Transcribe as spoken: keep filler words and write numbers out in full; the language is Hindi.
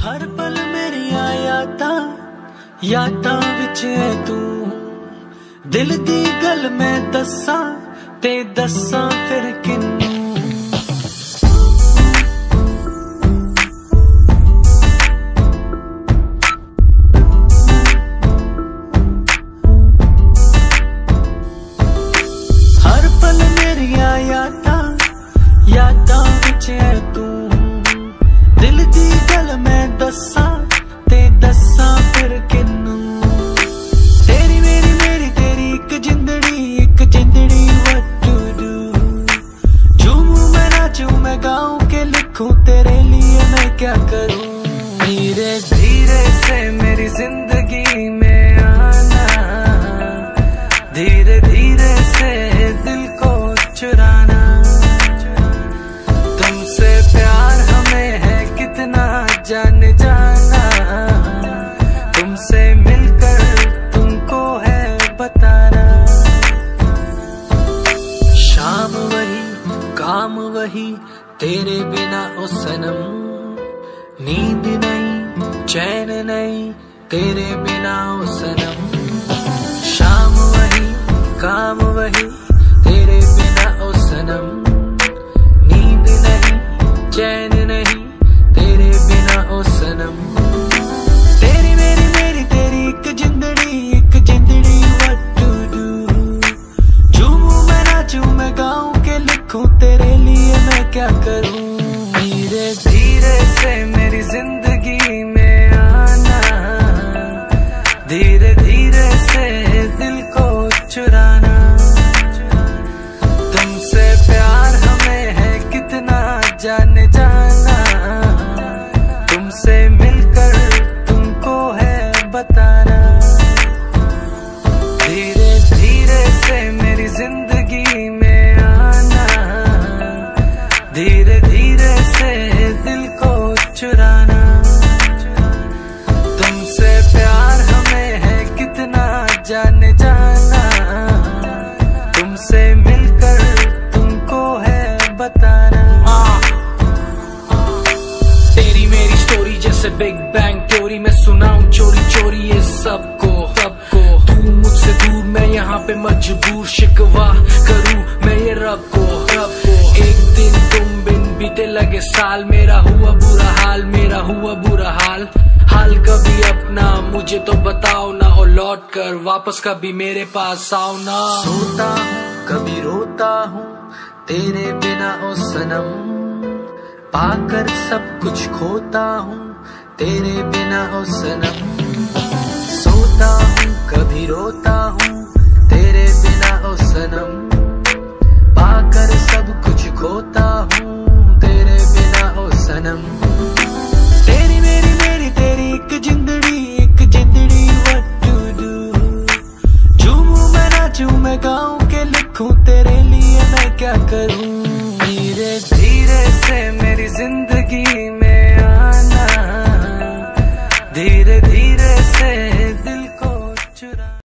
हर पल मेरिया यादां यादां विच है तू। दिल दी गल मैं दस्सां ते दस्सां फिर किन्नू। हर पल मेरिया यादां यादां विच है तू। दिल दी गल मैं दस्सां ते दस्सां फिर किन्नू। तेरी मेरी मेरी तेरी एक जिंदड़ी एक जिंदड़ी what to do। झूमूं मैं नाचूं मैं गाऊं के लिखूं तेरे लिए मैं क्या करूं। धीरे धीरे से मेरी जिंदगी में आना, धीरे धीरे से दिल को चुराना। तुमसे प्यार हमें है कितना जान जाना, तुमसे मिलकर तुमको है बताना। शाम वही काम वही तेरे बिना ओ सनम। नींद नहीं चैन नहीं तेरे बिना ओ सनम। शाम वही काम वही तेरे बिना ओ सनम। नींद नहीं चैन नहीं तेरे बिना ओ सनम। तेरी मेरी मेरी तेरी एक जिंदड़ी एक जिंदड़ी what to do। झूमूं मैं नाचूं मैं गाऊं के लिखूं तेरे लिए मैं क्या करूं। धीरे धीरे से मेरी जिंदगी में आना, धीरे धीरे से दिल को चुराना। तुमसे प्यार हमें है कितना जान जाना, तुमसे मिलकर तुमको है बताना। धीरे धीरे से मेरी जिंदगी में आना, धीरे धीरे से दिल को चुराना। तुमसे प्यार हमें है कितना जान जाना, तुमसे मिलकर तुमको है बताना। तेरी मेरी स्टोरी जैसे बिग बैंग थ्योरी, मैं सुनाऊं चोरी चोरी ये सबको सबको। तू मुझसे दूर मैं यहाँ पे मजबूर, शिकवा करूँ मैं ये रब को रब को। एक दिन तुम बिन बीते लगे साल, मेरा हुआ बुरा हाल मेरा हुआ बुरा हाल। हाल कभी अपना मुझे तो बताओ ना, और लौट कर वापस कभी मेरे पास आओ ना। सोता हूँ कभी रोता हूँ तेरे बिना ओ सनम। पाकर सब कुछ खोता हूँ तेरे बिना ओ सनम। सोता हूँ कभी रोता हूँ